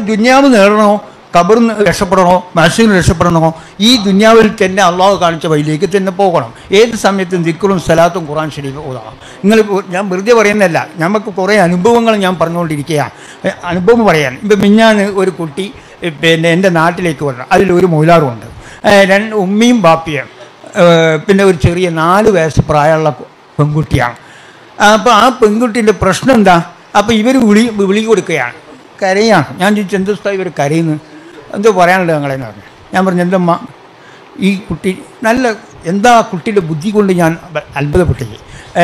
ദുന്യാവ് നേടണോ, ഖബറിന്ന് രക്ഷപ്പെടണോ, മനസ്സിന് രക്ഷപ്പെടണോ, ഈ ദുന്യാവിൽ തന്നെ അള്ളാഹു കാണിച്ച വഴിയിലേക്ക് തന്നെ പോകണം. ഏത് സമയത്തും ദിക്റും സലാത്തും ഖുർആൻ ശരീഫ് ഓതാം. ഞാൻ വെറുതെ പറയുന്നതല്ല, നമുക്ക് കുറേ അനുഭവങ്ങൾ ഞാൻ പറഞ്ഞുകൊണ്ടിരിക്കുകയാണ്. അനുഭവം പറയാൻ ഇപ്പം മിഞ്ഞാന്ന് ഒരു കുട്ടി എൻ്റെ നാട്ടിലേക്ക് വരണം. അതിലൊരു മൊയിലാറുമുണ്ട്, ഉമ്മയും ബാപ്പിയും, പിന്നെ ഒരു ചെറിയ 4 വയസ്സ് പ്രായമുള്ള പെൺകുട്ടിയാണ്. അപ്പോൾ ആ പെൺകുട്ടീൻ്റെ പ്രശ്നം എന്താ? അപ്പോൾ ഇവർ വിളി കൊടുക്കുകയാണ്, കരയാണ്. ഞാൻ ചോദിച്ചു എന്ത് സ്ഥലം ഇവർ കരയുന്നു, എന്തോ പറയാനുള്ളത് ഞങ്ങളെന്ന് പറഞ്ഞു. ഞാൻ പറഞ്ഞു എന്തമ്മ ഈ കുട്ടി നല്ല എന്താ കുട്ടിയുടെ ബുദ്ധി കൊണ്ട് ഞാൻ അത്ഭുതപ്പെട്ടു.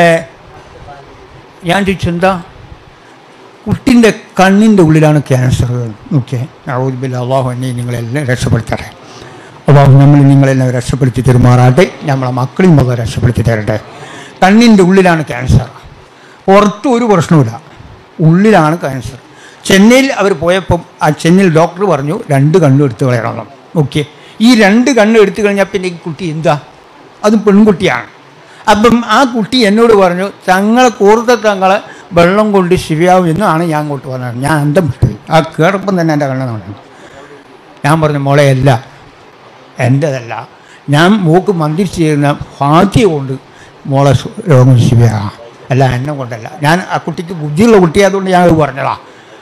ഞാൻ ചോദിച്ചു എന്താ? കുട്ടിൻ്റെ കണ്ണിൻ്റെ ഉള്ളിലാണ് ക്യാൻസർ. ഓക്കെ, അല്ലാഹു എന്നെ നിങ്ങളെല്ലാം രക്ഷപ്പെടുത്തട്ടെ. അപ്പോൾ നമ്മൾ നിങ്ങളെല്ലാം രക്ഷപ്പെടുത്തി തരുമാറാട്ടെ, നമ്മളെ മക്കളെയും ഒക്കെ രക്ഷപ്പെടുത്തി തരട്ടെ. കണ്ണിൻ്റെ ഉള്ളിലാണ് ക്യാൻസർ, പുറത്തും ഒരു പ്രശ്നമില്ല, ഉള്ളിലാണ് ക്യാൻസർ. ചെന്നൈയിൽ അവർ പോയപ്പം ആ ചെന്നൈയിൽ ഡോക്ടർ പറഞ്ഞു 2 കണ്ണും എടുത്തു കളയണം. ഓക്കെ, ഈ 2 കണ്ണും എടുത്തു കഴിഞ്ഞാൽ പിന്നെ ഈ കുട്ടി എന്താ? അതും പെൺകുട്ടിയാണ്. അപ്പം ആ കുട്ടി എന്നോട് പറഞ്ഞു തങ്ങളെ വെള്ളം കൊണ്ട് ശിവയാവും എന്നാണ് ഞാൻ അങ്ങോട്ട് പറഞ്ഞത്. ഞാൻ അന്തം വിട്ടു. ആ കേറപ്പം തന്നെ എൻ്റെ കണ്ണെന്ന് പറഞ്ഞു. ഞാൻ പറഞ്ഞു മോളെ അല്ല, എൻ്റെതല്ല, ഞാൻ മോക്ക് മന്ത്രിച്ച് ചെയ്യുന്ന ഭാഗ്യം കൊണ്ട് മോളെ രോഗം ശിവയാകാം, അല്ല എന്നെ കൊണ്ടല്ല. ഞാൻ ആ കുട്ടിക്ക് ബുദ്ധിയുള്ള കുട്ടിയായതുകൊണ്ട് ഞാൻ അത് പറഞ്ഞതാ.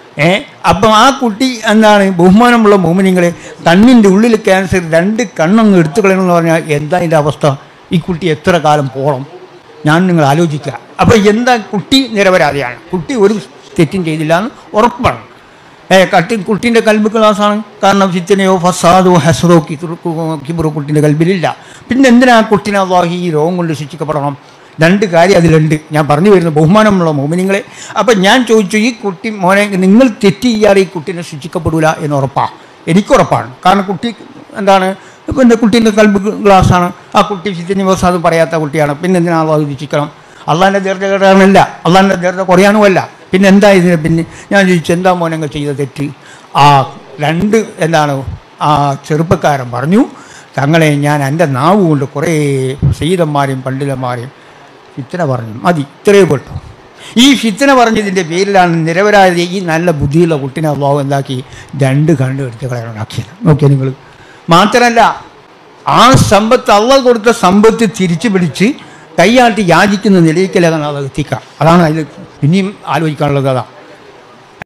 അപ്പം ആ കുട്ടി എന്താണ്, ബഹുമാനമുള്ള മോമിനിങ്ങളെ, കണ്ണിൻ്റെ ഉള്ളിൽ ക്യാൻസർ, 2 കണ്ണങ്ങ് എടുത്തു കളയണമെന്ന് പറഞ്ഞാൽ എന്താ ഇതിൻ്റെ അവസ്ഥ? ഈ കുട്ടി എത്ര കാലം പോകണം? ഞാൻ നിങ്ങൾ ആലോചിക്കുക. അപ്പോൾ എന്താ, കുട്ടി നിരപരാധിയാണ്, കുട്ടി ഒരു തെറ്റും ചെയ്തില്ല എന്ന് ഉറപ്പാണ്. കുട്ടീൻ്റെ കൽബ് ക്ലാസ്സാണ്. കാരണം ഫിത്നയോ ഫസാദോ ഹസദോ കിബ്റോ കുട്ടീൻ്റെ കൽബിലില്ല. പിന്നെ എന്തിനാ കുട്ടീനെ അല്ലാഹു ഈ രോഗം കൊണ്ട് ശിക്ഷിക്കപ്പെടണം? 2 കാര്യം അതിലുണ്ട്. ഞാൻ പറഞ്ഞു വരുന്ന ബഹുമാനമുള്ള മോമിനിങ്ങളെ. അപ്പം ഞാൻ ചോദിച്ചു, ഈ കുട്ടി മോനെ നിങ്ങൾ തെറ്റ് ചെയ്യാതെ ഈ കുട്ടീനെ ശിക്ഷിക്കപ്പെടില്ല എന്ന് ഉറപ്പാണ്? എനിക്കുറപ്പാണ്. കാരണം കുട്ടി എന്താണ്, ഇപ്പം എൻ്റെ കുട്ടീൻ്റെ കൽബ് ഗ്ലാസ്സാണ്. ആ കുട്ടി ഫിത്ന ഫസാദ് പറയാത്ത കുട്ടിയാണ്. പിന്നെ എന്തിനാ അല്ലാഹു ശിക്ഷിക്കണം? അള്ളാഹിൻ്റെ ദർജ കേടാനല്ല, അള്ളാഹിൻ്റെ ദർജ കുറയാനുമല്ല. പിന്നെ എന്താ ഇതിന്? പിന്നെ ഞാൻ ചോദിച്ചു എന്താ മോനങ്ങൾ ചെയ്ത തെറ്റ്? ആ 2 എന്താണ് ആ ചെറുപ്പക്കാരൻ പറഞ്ഞു, തങ്ങളെ ഞാൻ എൻ്റെ നാവ് കൊണ്ട് കുറേ സയ്യിദന്മാരെയും പണ്ഡിതന്മാരെയും ഫിത്ന പറഞ്ഞു, മതി, ഇത്രയേ പെട്ടു. ഈ ഫിത്ന പറഞ്ഞതിൻ്റെ പേരിലാണ് നിരപരാധി ഈ നല്ല ബുദ്ധിയുള്ള കുട്ടിനെ അല്ലാഹു എന്താക്കി 2 കണ്ണ് എടുത്ത് കളയാനാക്കിയത്. നോക്കിയാൽ നിങ്ങൾ. മാത്രമല്ല ആ സമ്പത്ത്, അള്ളാഹു കൊടുത്ത സമ്പത്ത് തിരിച്ചു പിടിച്ച് കൈയാട്ടി യാചിക്കുന്ന നിലയിലേക്കല്ല അത് എത്തിക്കാം. അതാണ് അതിൽ പിന്നെയും ആലോചിക്കാനുള്ളത്. അതാണ്